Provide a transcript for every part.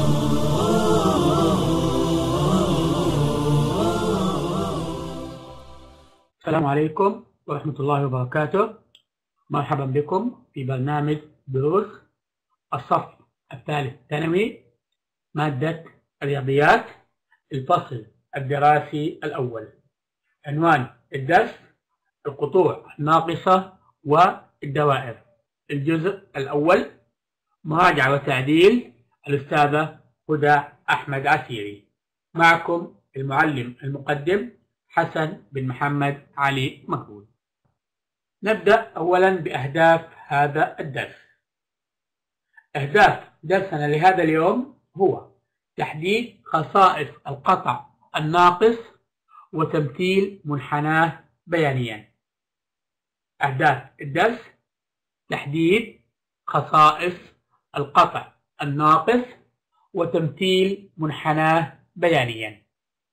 السلام عليكم ورحمة الله وبركاته. مرحبا بكم في برنامج دروس الصف الثالث ثانوي، مادة الرياضيات، الفصل الدراسي الأول. عنوان الدرس: القطوع الناقصة والدوائر. الجزء الأول: مراجعة وتعديل، الأستاذة هدى أحمد عسيري. معكم المعلم المقدم حسن بن محمد علي مقبول. نبدأ أولا بأهداف هذا الدرس. أهداف درسنا لهذا اليوم هو تحديد خصائص القطع الناقص وتمثيل منحناه بيانيا. أهداف الدرس: تحديد خصائص القطع الناقص وتمثيل منحناه بيانيا.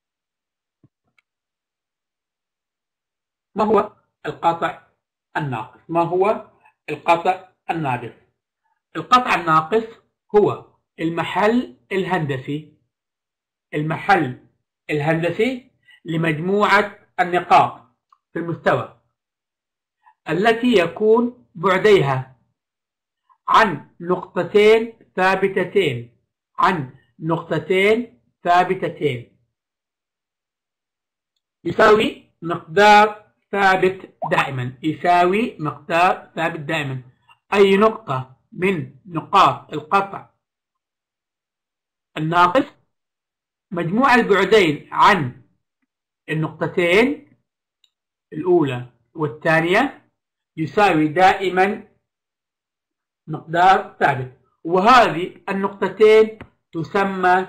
ما هو القطع الناقص؟ ما هو القطع الناقص؟ القطع الناقص هو المحل الهندسي لمجموعة النقاط في المستوى التي يكون بعديها عن نقطتين ثابتتين يساوي مقدار ثابت دائما. أي نقطة من نقاط القطع الناقص مجموع البعدين عن النقطتين الأولى والثانية يساوي دائما مقدار ثابت، وهذه النقطتين تسمى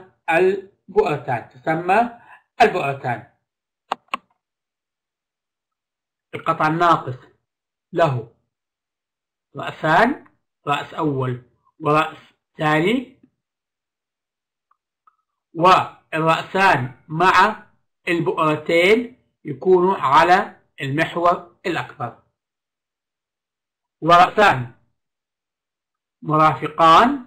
البؤرتان. القطع الناقص له رأسان، رأس أول ورأس ثاني، والرأسان مع البؤرتين يكونوا على المحور الأكبر، ورأسان مرافقان.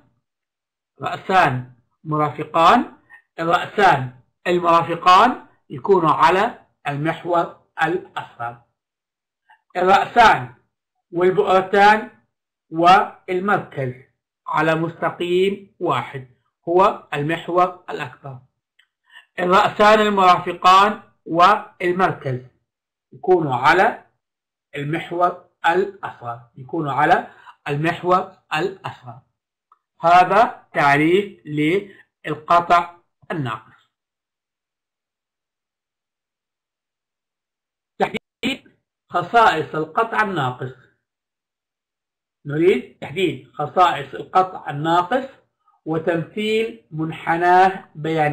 الرأسان المرافقان يكونوا على المحور الأصغر. الرأسان والبؤرتان والمركز على مستقيم واحد هو المحور الأكبر. الرأسان المرافقان والمركز يكونوا على المحور الأصغر. هذا تعريف للقطع الناقص. تحديد خصائص القطع الناقص. نريد تحديد خصائص القطع الناقص وتمثيل منحناه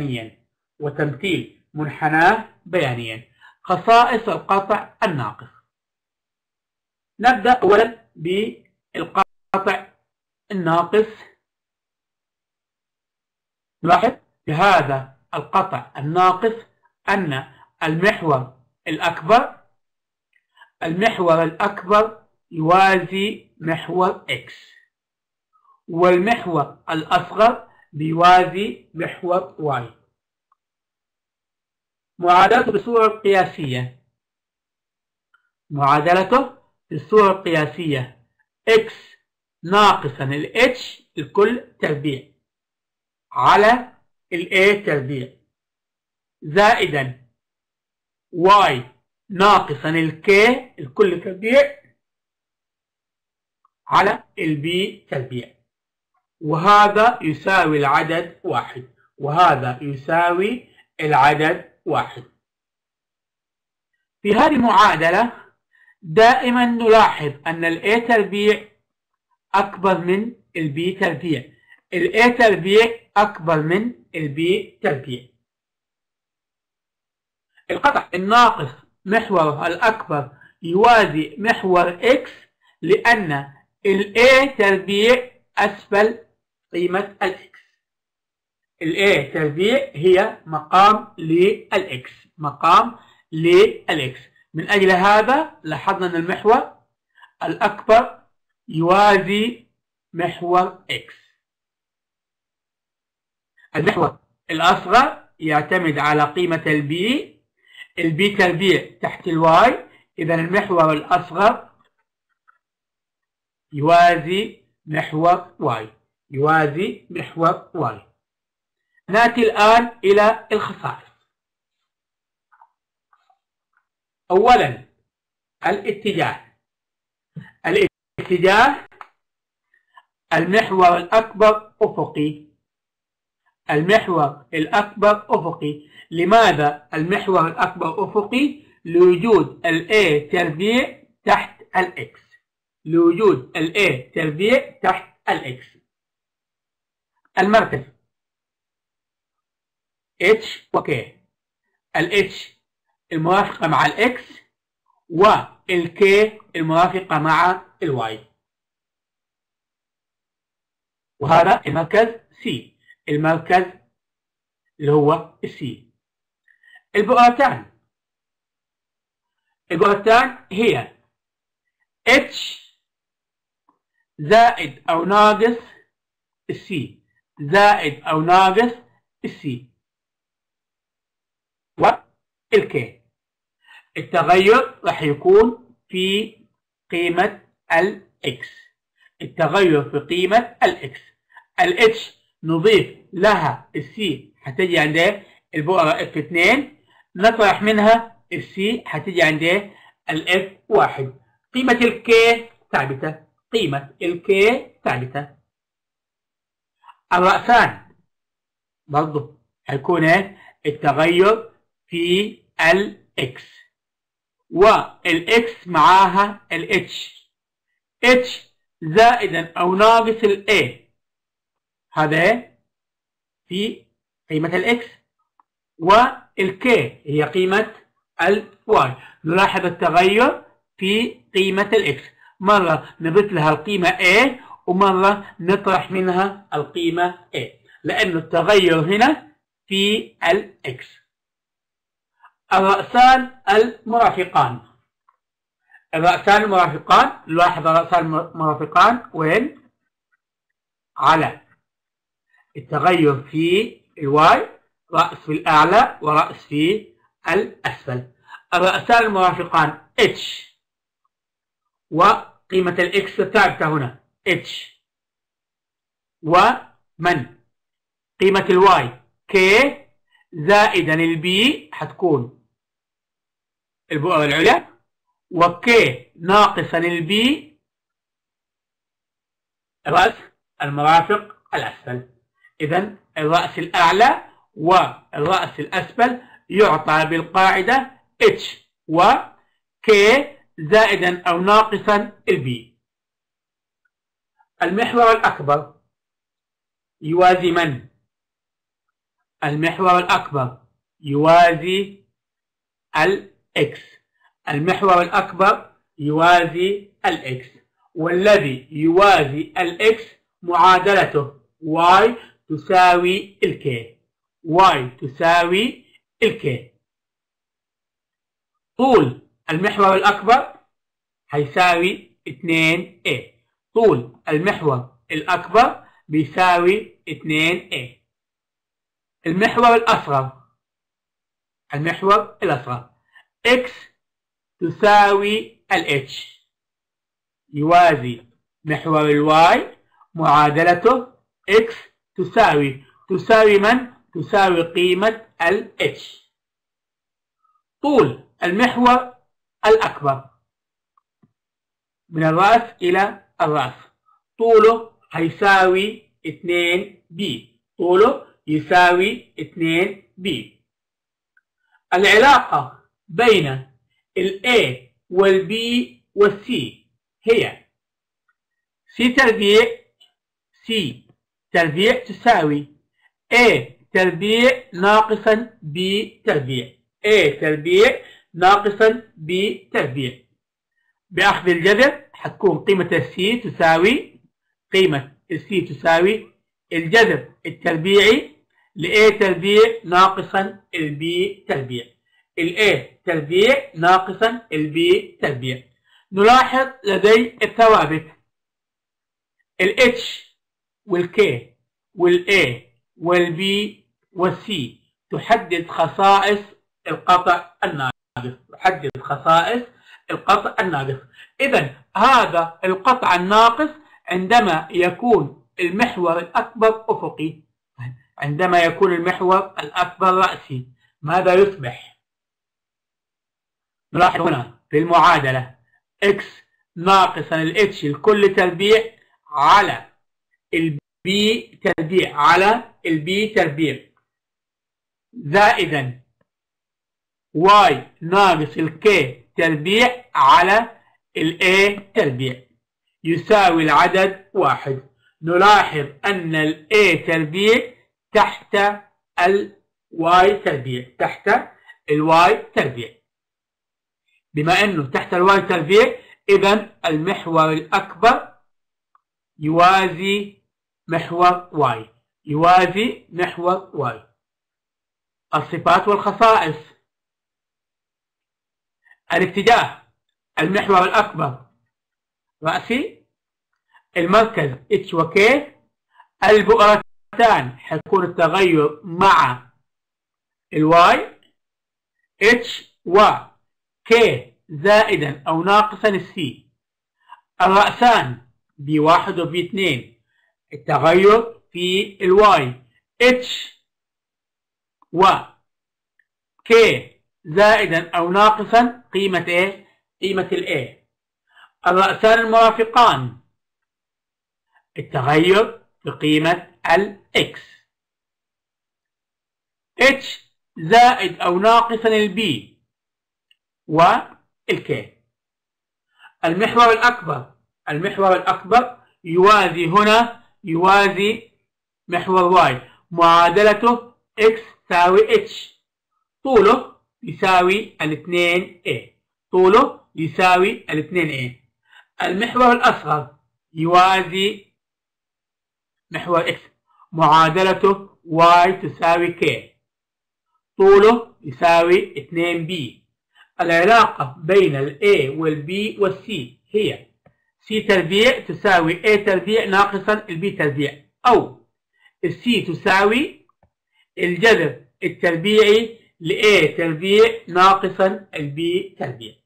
بيانيا. خصائص القطع الناقص. نبدأ أولا بالقطع الناقص. نلاحظ في هذا القطع الناقص أن المحور الأكبر يوازي محور X، والمحور الأصغر بيوازي محور Y. معادلته بالصورة القياسية X ناقصا H الكل تربيع على A تربيع زائدا Y ناقصا K الكل تربيع على B تربيع، وهذا يساوي العدد واحد. في هذه المعادلة دائما نلاحظ أن A تربيع أكبر من B تربيع، A تربيع أكبر من B تربيع. القطع الناقص محوره الأكبر يوازي محور X لأن A تربيع أسفل قيمة X. A تربيع هي مقام للX. من أجل هذا لاحظنا أن المحور الأكبر يوازي محور X. المحور الأصغر يعتمد على قيمة البي تربيع تحت الواي. إذا المحور الأصغر يوازي محور واي، يوازي محور واي. نأتي الآن إلى الخصائص. أولا الاتجاه. الاتجاه المحور الأكبر أفقي، المحور الأكبر أفقي. لماذا المحور الأكبر أفقي؟ لوجود A تربيع تحت X، لوجود A تربيع تحت X. المركز H و K، H المرافقة مع X والK المرافقة مع Y. وهذا المركز C، المركز اللي هو C. البؤرتان هي H زائد أو ناقص C، زائد أو ناقص C، والK. التغير راح يكون في قيمة X، التغير في قيمة X. H نضيف لها C هتجي عند البؤرة F2، نطرح منها C هتجي عند F1. قيمة K ثابتة، قيمة K ثابتة. الرأسان برضه هيكون التغير في X والX معاها H زائدا أو ناقص A، هذا في قيمة X، والK هي قيمة Y. نلاحظ التغير في قيمة X، مرة نضيف لها القيمة A ومرة نطرح منها القيمة A، لأن التغير هنا في X. الرأسان المرافقان. الرأسان المرافقان، نلاحظ الرأسان المرافقان وين؟ على التغير في الواي، رأس في الأعلى ورأس في الأسفل. الرأسان المرافقان H وقيمة الإكس ثابتة هنا H، ومن قيمة الواي K زائدا البي هتكون البؤرة العليا، وكي ناقصا البي رأس المرافق الأسفل. إذا الرأس الأعلى والرأس الأسفل يعطى بالقاعدة H وK زائدا أو ناقصا البي. المحور الأكبر يوازي من؟ المحور الأكبر يوازي الإكس، المحور الأكبر يوازي الإكس، والذي يوازي الإكس معادلته y تساوي الك، y تساوي الك. طول المحور الأكبر هيساوي 2a، طول المحور الأكبر بيساوي 2a. المحور الأصغر، المحور الأصغر x تساوي ال h يوازي محور الواي معادلته x تساوي من؟ تساوي قيمة ال h. طول المحور الأكبر من الرأس إلى الرأس طوله هيساوي 2b، طوله يساوي 2b. العلاقة بين ال A وال B وال C هي C تربيع تساوي A تربيع ناقصا B تربيع، A تربيع ناقصا B تربيع. بأخذ الجذر حتكون قيمة ال C تساوي الجذر التربيعي ل A تربيع ناقصا ال B تربيع، ال A تربيع ناقصا ال B تربيع. نلاحظ لدي الثوابت ال H وال K وال A والبي والسي تحدد خصائص القطع الناقص. تحدد خصائص القطع الناقص. إذا هذا القطع الناقص عندما يكون المحور الأكبر أفقي، عندما يكون المحور الأكبر رأسي، ماذا يصبح؟ نلاحظ هنا في المعادلة x ناقصا الاتش الكل تربيع على البي تربيع على البي تربيع زائدا y ناقص الكي تربيع على الاي تربيع يساوي العدد 1. نلاحظ أن الاي تربيع تحت الواي تربيع، تحت الواي تربيع. بما أنه تحت الواي تربيع، إذا المحور الأكبر يوازي محور واي، يوازي محور واي. الصفات والخصائص. الاتجاه، المحور الأكبر رأسي، المركز اتش وكي، البؤرتان حيكون التغير مع الواي، اتش وكي زائدا أو ناقصا السي. الرأسان B1 وB2 التغير في الواي، اتش وكي زائدا أو ناقصا قيمة ايه؟ قيمة الايه. الرأسان المرافقان التغير في قيمة الإكس، اتش زائد أو ناقصا البي والكي. المحور الأكبر، المحور الأكبر يوازي هنا، يوازي محور واي، معادلته إكس تساوي اتش، طوله يساوي الاثنين A، طوله يساوي الاثنين A. المحور الأصغر يوازي محور X، معادلته Y تساوي K، طوله يساوي 2B. العلاقة بين ال A وال B وال C هي C تربيع تساوي A تربيع ناقصا ال B تربيع، أو ال C تساوي الجذر التربيعي ل A تربيع ناقصا ال B تربيع.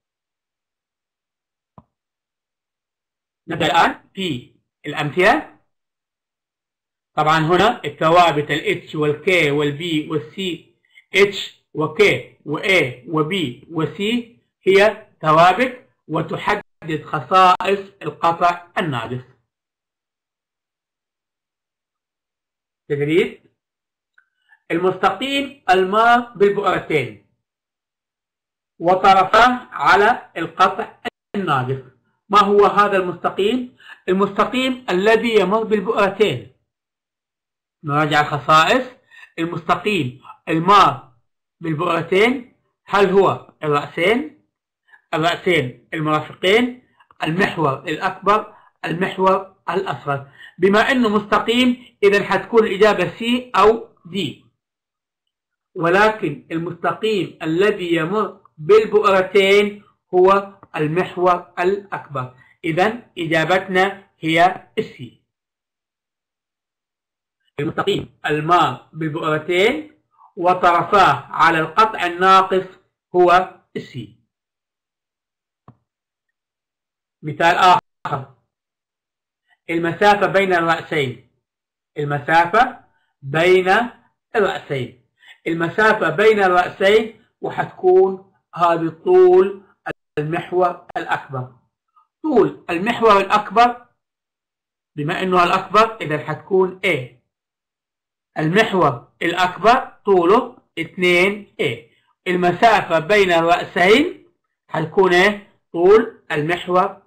نبدأ الآن في الأمثلة. طبعا هنا الثوابت ال H وال K وال B وال C، H و K و A و B و C هي ثوابت وتحدد خصائص القطع الناقص. تدريب. المستقيم المار بالبؤرتين وطرفاه على القطع الناقص. ما هو هذا المستقيم؟ المستقيم الذي يمر بالبؤرتين. نراجع الخصائص. المستقيم المار بالبؤرتين هل هو الرأسين، الرأسين المرافقين، المحور الأكبر، المحور الأصغر. بما أنه مستقيم إذا حتكون الإجابة C أو D، ولكن المستقيم الذي يمر بالبؤرتين هو المحور الأكبر، إذا إجابتنا هي C. المستقيم المار بالبؤرتين وطرفاه على القطع الناقص هو C. مثال آخر. المسافة بين الرأسين، المسافة بين الرأسين، المسافة بين الرأسين وحتكون هذه طول المحور الأكبر. طول المحور الأكبر بما أنه الأكبر إذا حتكون A. المحور الأكبر طوله 2A. المسافة بين الرأسين حتكون إيه؟ طول المحور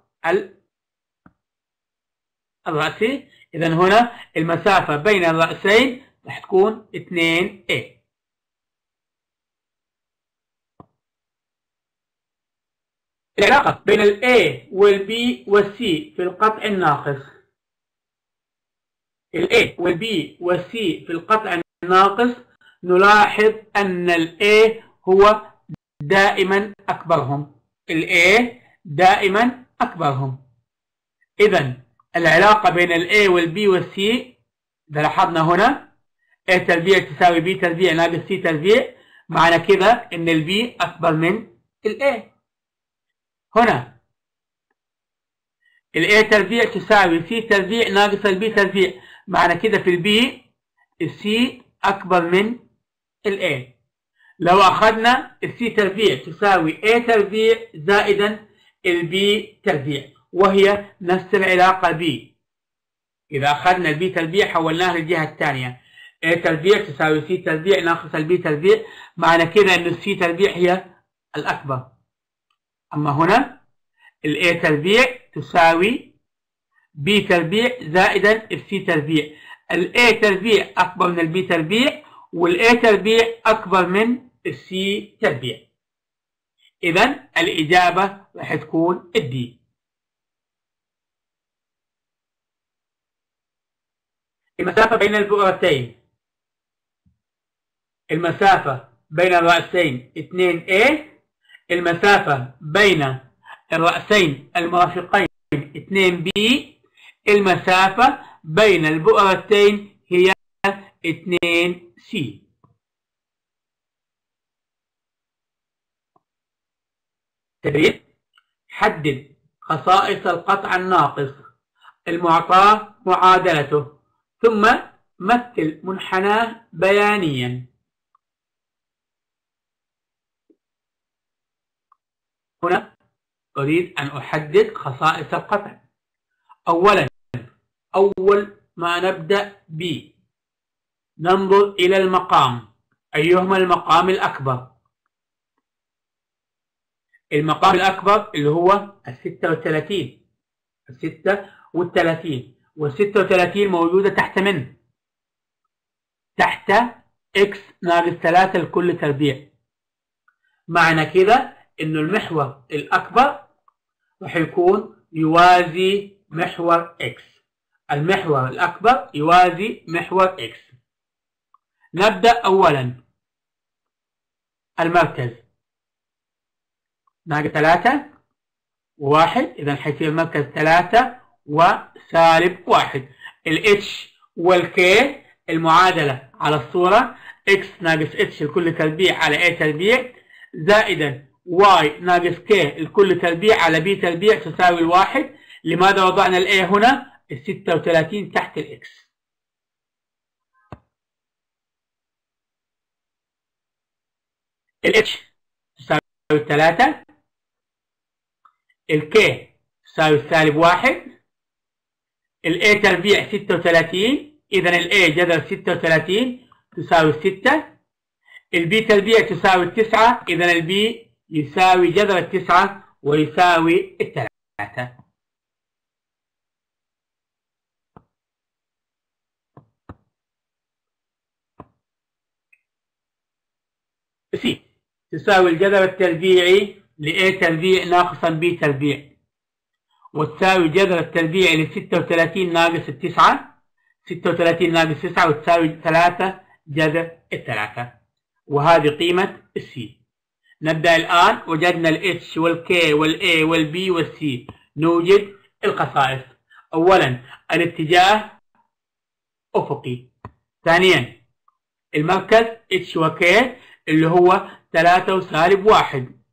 الرأسي. إذا هنا المسافة بين الرأسين راح تكون 2A. العلاقة بين ال A وال B وال C في القطع الناقص. ال A وال B وال C في القطع الناقص نلاحظ أن ال A هو دائما أكبرهم، ال A دائما أكبرهم. إذا العلاقة بين ال A وال B وال C إذا لاحظنا هنا A تربيع تساوي B تربيع ناقص C تربيع، معنى كده إن ال B أكبر من ال A. هنا ال A تربيع تساوي C تربيع ناقص ال B تربيع، معنى كده في ال B ال C أكبر من ال A. لو أخذنا ال C تربيع تساوي A تربيع زائدا ال B تربيع، وهي نفس العلاقة B. إذا أخذنا ال B تربيع حولناها للجهة الثانية، A تربيع تساوي C تربيع ناقص ال B تربيع، معنى كده إن ال C تربيع هي الأكبر. أما هنا ال A تربيع تساوي B تربيع زائدا ال C تربيع، ال A تربيع أكبر من ال B تربيع، وال A تربيع أكبر من ال C تربيع. إذا الإجابة راح تكون الدي. المسافة بين البؤرتين، المسافة بين الرأسين 2A، المسافة بين الرأسين المرافقين 2B، المسافة بين البؤرتين هي 2C. تدريب: حدد خصائص القطع الناقص المعطاة معادلته، ثم مثل منحناه بيانيا. هنا أريد أن أحدد خصائص القطع. أولا، أول ما نبدأ ب ننظر إلى المقام، أيهما المقام الأكبر؟ المقام الأكبر اللي هو 36، 36 وال36 موجودة تحت من؟ تحت x ناقص 3 لكل تربيع. معنى كده إنه المحور الأكبر راح يكون يوازي محور x. المحور الأكبر يوازي محور x. نبدأ أولا المركز ناقص 3 و1، إذا حيصير المركز 3 وسالب 1. ال h وال k المعادلة على الصورة x ناقص h لكل تربيع على a تربيع زائدا y ناقص k لكل تربيع على b تربيع تساوي الواحد. لماذا وضعنا ال a هنا؟ ال 36 تحت ال x. ال h تساوي 3، ال k تساوي سالب 1، ال a تربيع 36، إذا ال a جذر 36 تساوي 6، ال b تربيع تساوي 9، إذا ال b يساوي جذر 9 ويساوي 3. c تساوي الجذر التربيعي ل a تربيع ناقصا b تربيع، وتساوي جذر التربيعي ل 36 ناقص 9، 36 ناقص 9 وتساوي 3 جذر 3، وهذه قيمة السي. نبدأ الآن، وجدنا ال H وال K وال A وال B وال C. نوجد الخصائص. أولا الاتجاه أفقي. ثانيا المركز H و K اللي هو 3 وسالب 1.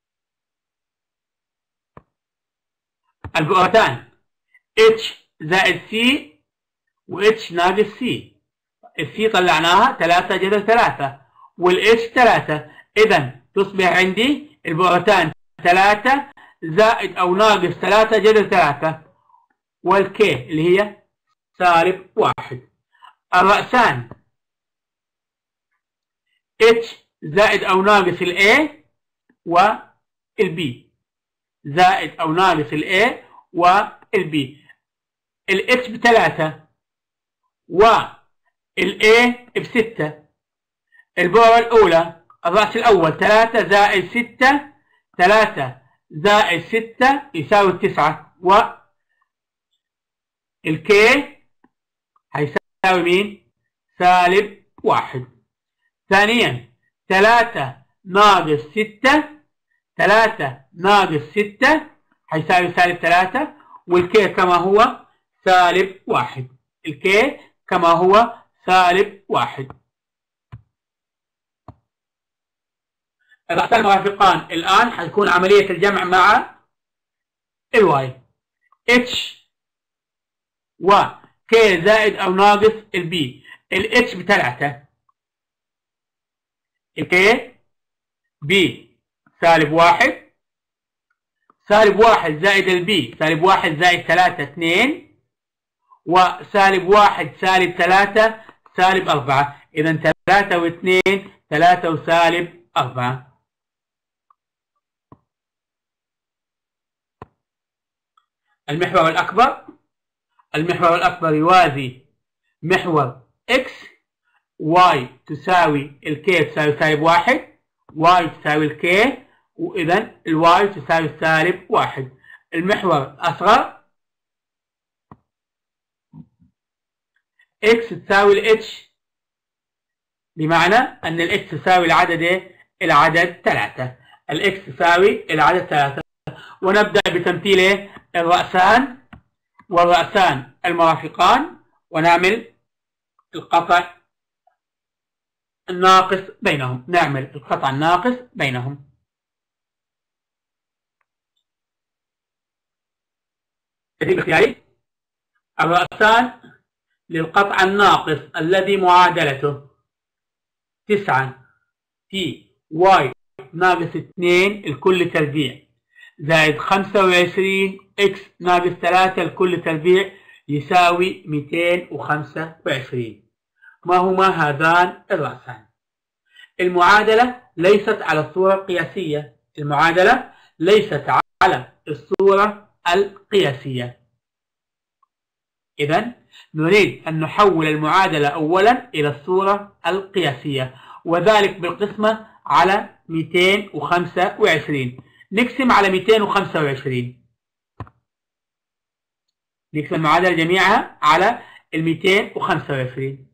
البؤرتان H زائد C و H ناقص C. الC طلعناها 3 جذر 3 والH 3، إذا تصبح عندي البؤرتان 3 زائد أو ناقص 3 جذر 3 والK اللي هي سالب 1. الرأسان H زائد أو ناقص الA والB، زائد أو ناقص الA والB. الH ب3 والA ب6. البؤرة الأولى الرأس الأول 3 زائد 6، 3 زائد 6 يساوي 9، والK هيساوي مين؟ سالب 1. ثانيا 3 ناقص 6، 3 ناقص 6 هيساوي سالب 3، والK كما هو سالب 1. الK كما هو -1. الرأسان المرافقان الآن حتكون عملية الجمع مع الواي. اتش و كي زائد أو ناقص البي. الاتش ب3، الكي بي -1، -1 زائد البي -1 زائد 3 2، و-1 -3 -4. إذا 3 و2 3 و-4. المحور الأكبر يوازي محور x، y تساوي الكي تساوي -1، y تساوي الكي، وإذا الواي تساوي -1. المحور الأصغر x تساوي الاتش، بمعنى أن الإكس تساوي العدد 3. الإكس تساوي العدد 3. ونبدأ بتمثيل الرأسان والرأسان المرافقان، ونعمل القطع الناقص بينهم. تدريب اختياري. الرأسان للقطع الناقص الذي معادلته 9 في واي ناقص 2 الكل تربيع زائد 25 اكس ناقص 3 الكل تربيع يساوي 225. ما هما هذان الرأسان؟ المعادلة ليست على الصورة القياسية. إذن نريد أن نحول المعادلة أولا إلى الصورة القياسية، وذلك بالقسمة على 225. نقسم على 225، نقسم المعادلة جميعها على 225.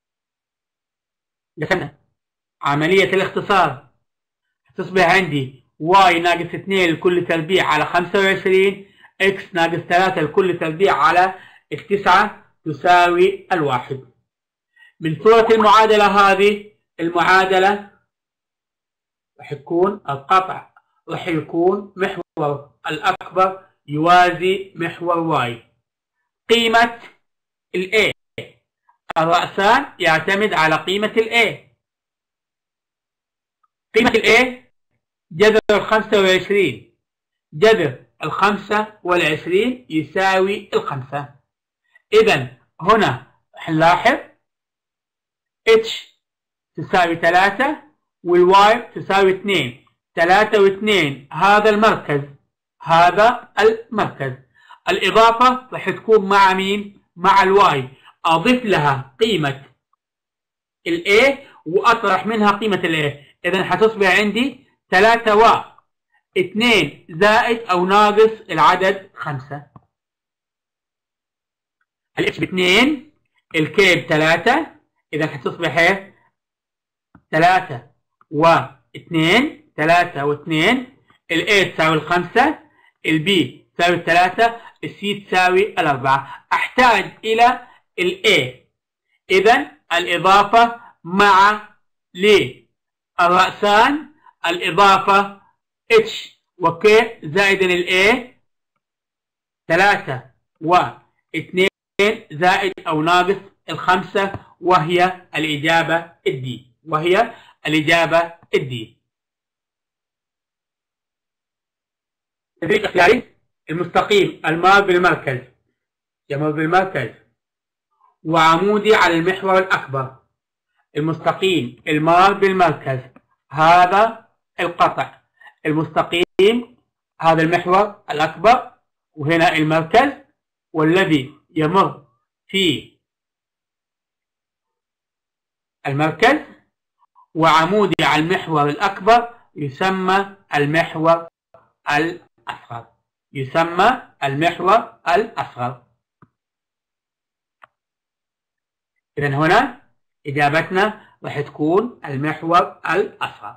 دخلنا عملية الاختصار، تصبح عندي y ناقص 2 الكل تربيع على 25 x ناقص 3 الكل تربيع على 9 تساوي 1. من صورة المعادلة هذه، المعادلة راح يكون القطع راح يكون محور الأكبر يوازي محور y. قيمة ال A، الرأسان يعتمد على قيمة ال A. قيمة ال A جذر 25 جذر 25 يساوي 5. إذا هنا نلاحظ h تساوي 3 والواي تساوي 2. 3 و2 هذا المركز. الإضافة راح تكون مع مين؟ مع الواي. أضيف لها قيمة ال A وأطرح منها قيمة ال A. إذا حتصبح عندي 3 و 2 زائد أو ناقص العدد 5. الاتش ب 2، الكي ب 3، إذا حتصبح ايه؟ 3 و 2، 3 و 2، الاي تساوي 5، البي تساوي 3، السي تساوي 4. أحتاج إلى الاي. إذا الإضافة مع للرأسان الإضافة اتش وكي زائدا الاي 3 و 2 زائد أو ناقص 5، وهي الإجابة الدي. تدريب اختياري. المستقيم المار بالمركز يمر بالمركز وعمودي على المحور الأكبر. المستقيم المار بالمركز هذا القطع المستقيم، هذا المحور الأكبر وهنا المركز، والذي يمر في المركز وعمودي على المحور الأكبر يسمى المحور الأصغر. إذن هنا إجابتنا راح تكون المحور الأصغر.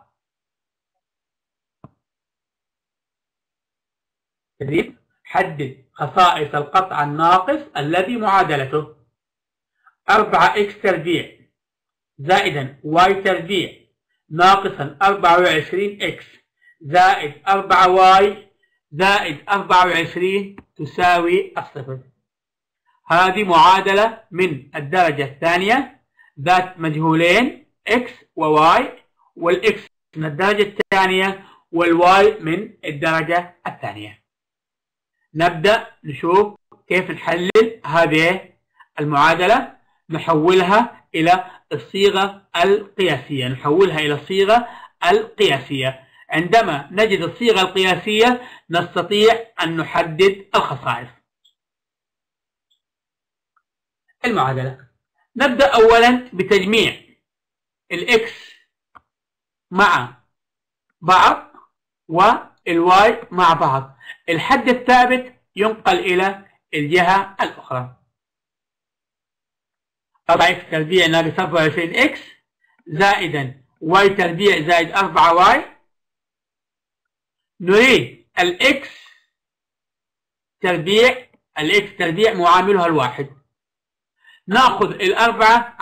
تدريب. حدد خصائص القطع الناقص الذي معادلته. 4x تربيع زائدا y تربيع ناقصا 24x زائد 4y زائد 24 تساوي الصفر. هذه معادلة من الدرجة الثانية ذات مجهولين x و y، والx من الدرجة الثانية والy من الدرجة الثانية. نبدأ نشوف كيف نحلل هذه المعادلة، نحولها إلى الصيغة القياسية. عندما نجد الصيغة القياسية نستطيع أن نحدد الخصائص. المعادلة، نبدأ أولا بتجميع الإكس مع بعض والواي مع بعض. الحد الثابت ينقل إلى الجهة الأخرى. 4x تربيع ناقص 24x زائدا y تربيع زائد 4y. نريد الx تربيع معاملها الواحد. ناخذ الأربعة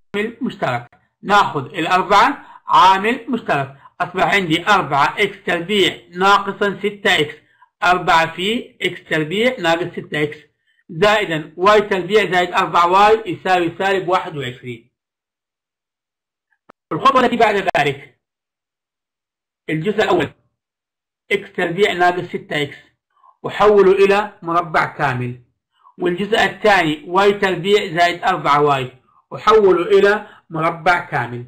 عامل مشترك. أصبح عندي 4x تربيع ناقصا 6x، 4 في x تربيع ناقص 6x زائدا y تربيع زائد 4y يساوي سالب 21. الخطوة التي بعد ذلك، الجزء الأول x تربيع ناقص 6x وحوله إلى مربع كامل، والجزء الثاني y تربيع زائد 4y وحوله إلى مربع كامل.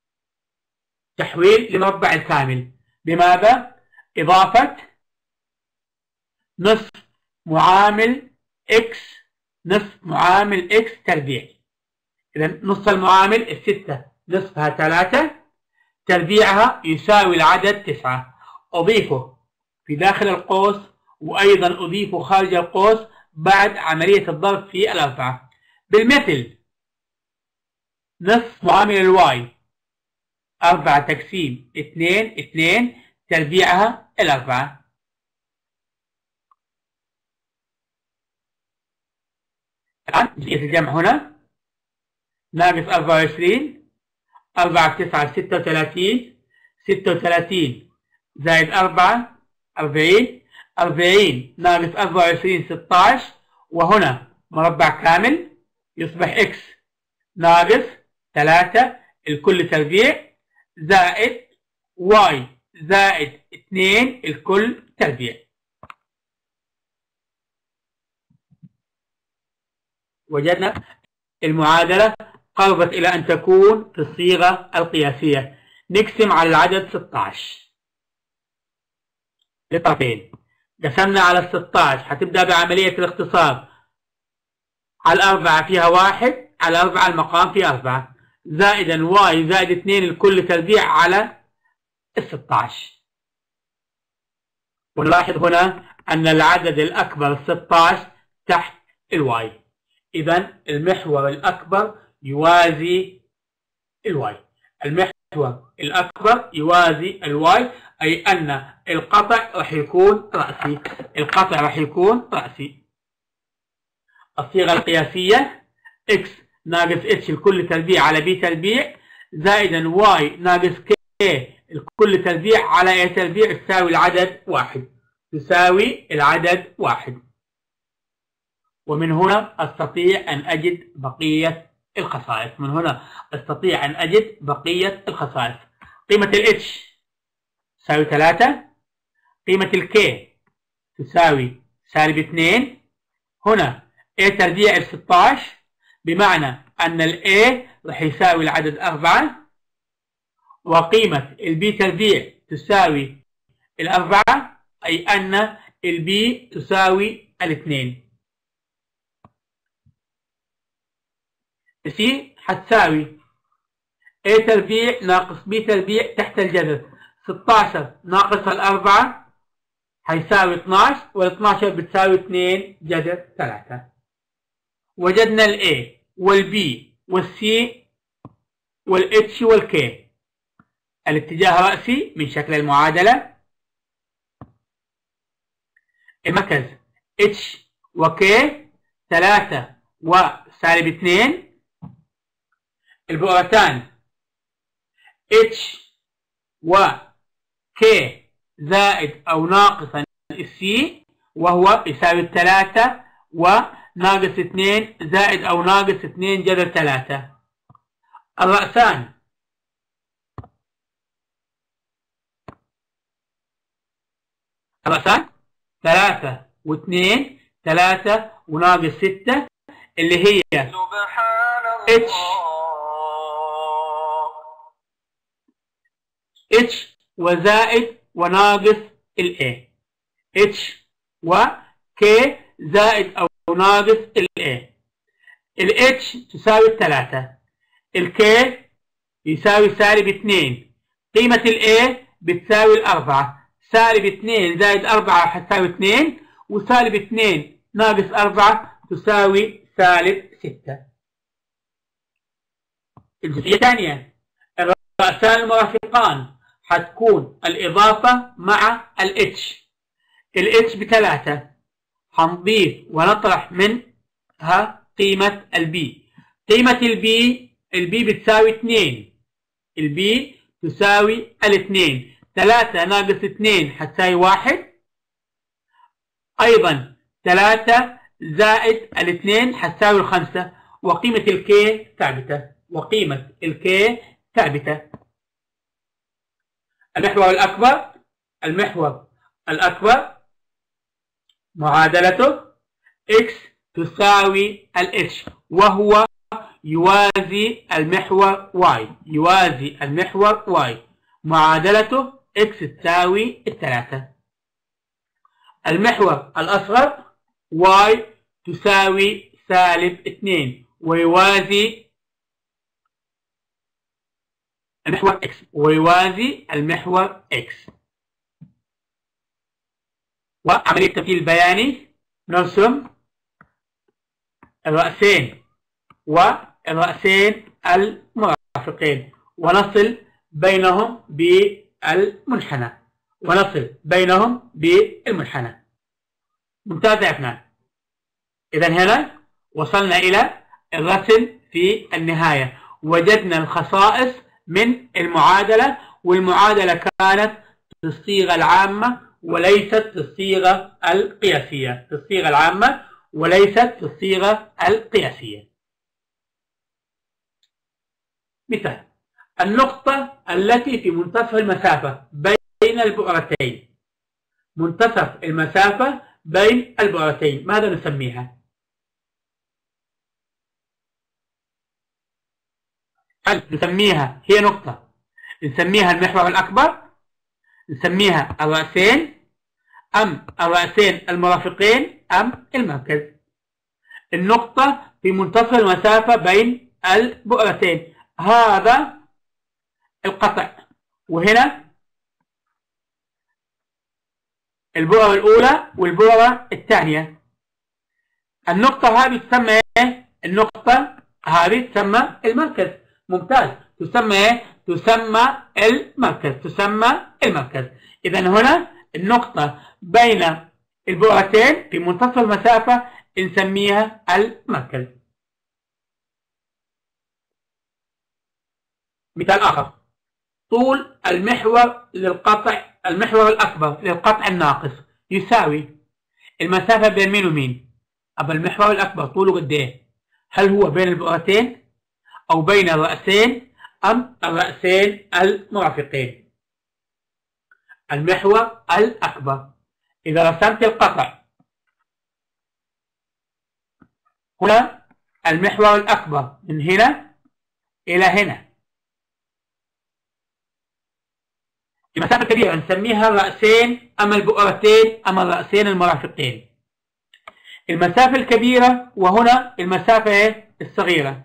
تحويل لمربع الكامل بماذا؟ إضافة نصف معامل x تربيع. إذا نصف المعامل الستة نصفها 3 تربيعها يساوي العدد 9. أضيفه في داخل القوس وأيضا أضيفه خارج القوس بعد عملية الضرب في الأربعة. بالمثل نصف معامل الواي 4 تقسيم 2 تربيعها الأربعة. الآن جزئية الجمع هنا ناقص 24 4 في 9 36 زائد 4 40 ناقص 24 16، وهنا مربع كامل يصبح x ناقص 3 الكل تربيع زائد y زائد 2 الكل تربيع. وجدنا المعادلة قربت إلى أن تكون في الصيغة القياسية. نقسم على العدد 16 لطرفين. قسمنا على 16 حتبدأ بعملية الاختصار. على الأربعة فيها 1، على 4 المقام فيها 4 زائدا y زائد 2 الكل تربيع على 16. ونلاحظ هنا أن العدد الأكبر 16 تحت الواي. إذا المحور الأكبر يوازي الواي. المحور الأكبر يوازي الواي، أي أن القطع راح يكون رأسي. الصيغة القياسية x ناقص h الكل تربيع على b تربيع زائدا y ناقص k الكل تربيع على a تربيع تساوي العدد 1. ومن هنا أستطيع أن أجد بقية الخصائص. قيمة ال h تساوي 3، قيمة ال k تساوي سالب 2. هنا a تربيع 16 بمعنى أن ال a راح يساوي العدد 4، وقيمة ال b تربيع تساوي ال4، أي أن ال b تساوي ال2. c حتساوي a تربيع ناقص b تربيع تحت الجذر. 16 ناقص ال4 هيساوي 12، وال12 بتساوي 2 جذر 3. وجدنا ال A وال B وال C وال H وال K. الاتجاه رأسي من شكل المعادلة. المركز H و K 3 وسالب 2 البؤرتان H و K زائد أو ناقصا السي وهو يساوي 3 وناقص 2 زائد أو ناقص 2 جذر 3. الرأسان الرأسان 3 و2 3 وناقص 6 اللي هي H وزائد وناقص ال A H و K زائد أو ناقص ال A. ال H تساوي 3 ال K يساوي سالب 2 قيمة ال A بتساوي 4 سالب 2 زائد 4 هتساوي 2 وسالب 2 ناقص 4 تساوي سالب 6. الجزئية الثانية الرأسان المرافقان هتكون الإضافة مع ال H. ال H ب3 هنضيف ونطرح منها قيمة ال B. قيمة ال B بتساوي 2 ال B تساوي ال2 3 ناقص 2 هتساوي 1 أيضا 3 زائد ال2 هتساوي 5 وقيمة ال K ثابتة وقيمة ال K ثابتة. المحور الأكبر معادلته X تساوي ال H وهو يوازي المحور Y معادلته X تساوي 3. المحور الأصغر Y تساوي سالب 2 ويوازي المحور X المحور X. وعملية التمثيل البياني نرسم الرأسين والرأسين المرافقين ونصل بينهم بالمنحنى. ممتاز يا أفنان. إذا هنا وصلنا إلى الرسم في النهاية. وجدنا الخصائص من المعادلة والمعادلة كانت في الصيغة العامة وليست في الصيغة القياسية. مثال النقطة التي في منتصف المسافة بين البؤرتين. منتصف المسافة بين البؤرتين ماذا نسميها؟ هل نسميها هي نقطة نسميها المحور الأكبر، نسميها الرأسين، أم الرأسين المرافقين، أم المركز؟ النقطة في منتصف المسافة بين البؤرتين هذا القطع، وهنا البؤرة الأولى والبؤرة الثانية. النقطة هذه تسمى إيه؟ النقطة هذه تسمى المركز. ممتاز. تسمى إيه؟ تسمى المركز. إذا هنا النقطة بين البؤرتين في منتصف المسافة نسميها المركز. مثال آخر طول المحور الأكبر للقطع الناقص يساوي المسافة بين مين ومين؟ أبا المحور الأكبر طوله قد إيه؟ هل هو بين البؤرتين أو بين الرأسين أم الرأسين المرافقين؟ المحور الأكبر. إذا رسمت القطع هنا المحور الأكبر من هنا إلى هنا، المسافة الكبيرة نسميها الرأسين أم البؤرتين أم الرأسين المرافقين. المسافة الكبيرة وهنا المسافة الصغيرة.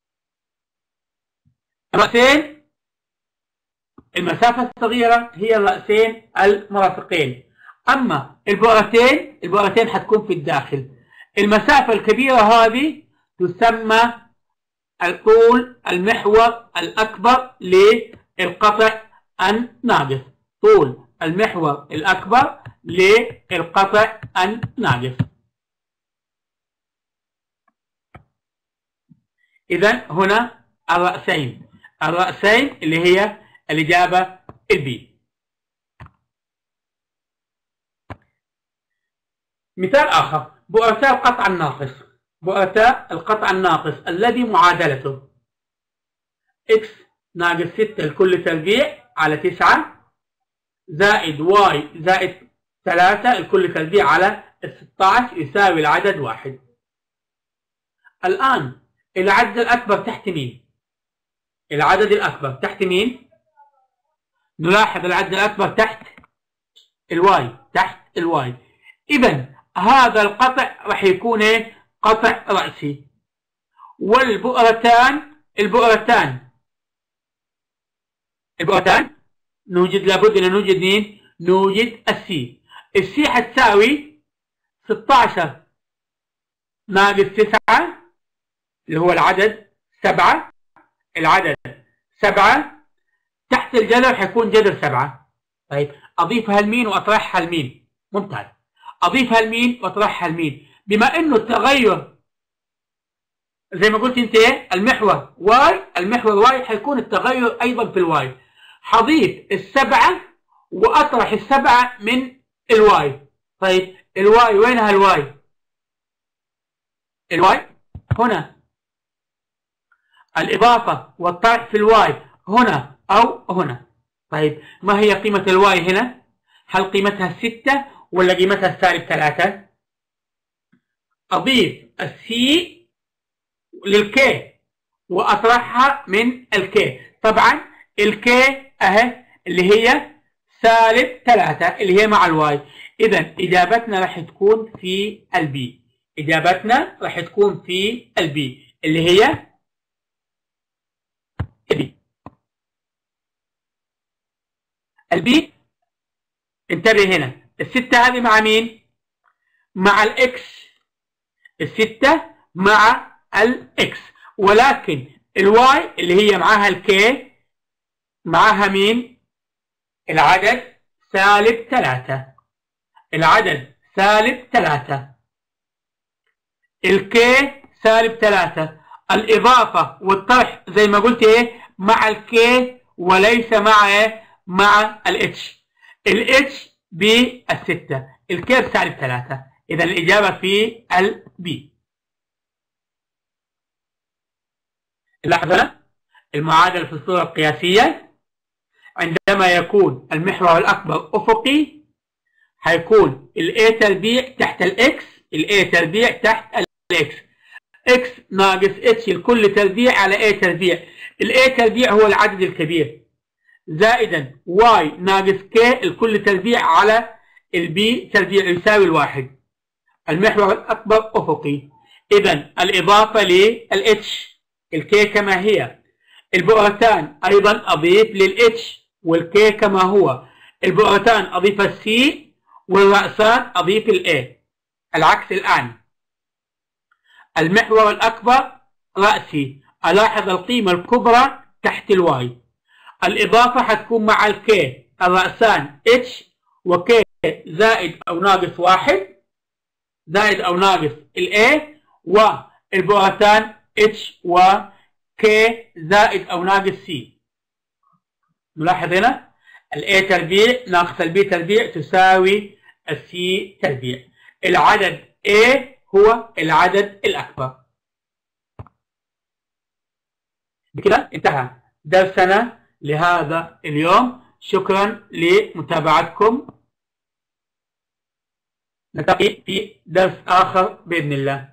الرأسين المسافة الصغيرة هي الرأسين المرافقين، أما البؤرتين حتكون في الداخل. المسافة الكبيرة هذه تسمى طول المحور الأكبر للقطع الناقص. طول المحور الأكبر للقطع الناقص. إذا هنا الرأسين. الرأسين اللي هي الإجابة البي. مثال آخر، بؤرتا القطع الناقص. بؤرتا القطع الناقص الذي معادلته x ناقص 6 الكل تربيع على 9 زائد y زائد 3 الكل تربيع على 16 يساوي العدد 1. الآن العدد الأكبر تحت مين؟ العدد الأكبر تحت مين؟ نلاحظ العدد الأكبر تحت الواي، تحت الواي. إذا هذا القطع راح يكون ايه؟ قطع رأسي. والبؤرتان البؤرتان نوجد، لابد ان نوجد مين؟ نوجد السي. السي حتساوي 16 ناقص 9 اللي هو العدد 7. العدد 7 تحت الجذر حيكون جذر 7. طيب اضيفها لمين واطرحها لمين؟ ممتاز. اضيفها لمين واطرحها لمين؟ بما انه التغير زي ما قلت انت المحور واي، المحور واي حيكون التغير ايضا في الواي. حضيف السبعة واطرح السبعة من الواي. طيب الواي وينها الواي؟ الواي هنا. الإضافة والطرح في الواي هنا أو هنا. طيب ما هي قيمة الواي هنا؟ هل قيمتها 6 ولا قيمتها سالب 3؟ أضيف السي للكي وأطرحها من الكي. طبعا الكي أهي اللي هي سالب 3 اللي هي مع الواي. إذا إجابتنا راح تكون في البي. إجابتنا راح تكون في البي اللي هي البي. انتبه هنا، الستة هذه مع مين؟ مع الاكس. الستة مع الاكس، ولكن الواي اللي هي معاها الكي معاها مين؟ العدد سالب 3. العدد سالب 3. الكي سالب 3. الإضافة والطرح زي ما قلت ايه؟ مع الكي وليس مع ايه؟ مع الاتش. الاتش بالستة، الكي سالب 3. إذا الإجابة في البي. لاحظنا المعادلة في الصورة القياسية عندما يكون المحور الأكبر أفقي هيكون الاي تربيع تحت الاكس، الاي تربيع تحت الاكس، اكس ناقص اتش الكل تربيع على اي تربيع. الاي تربيع هو العدد الكبير زائدا واي ناقص كي الكل تربيع على البي تربيع يساوي 1. المحور الأكبر أفقي. إذا الإضافة للاتش، الكي كما هي. البؤرتان أيضا أضيف للاتش والكي كما هو. البؤرتان أضيف السي والرأسان أضيف الاي. العكس الآن. المحور الأكبر رأسي، ألاحظ القيمة الكبرى تحت الواي. الإضافة حتكون مع الكي، الرأسان اتش وكي زائد أو ناقص 1 زائد أو ناقص الاي، والبؤرتان اتش وكي زائد أو ناقص سي. نلاحظ هنا الاي تربيع ناقص البي تربيع تساوي السي تربيع. العدد A هو العدد الأكبر. بكده انتهى درسنا لهذا اليوم. شكرا لمتابعتكم. نلتقي في درس آخر بإذن الله.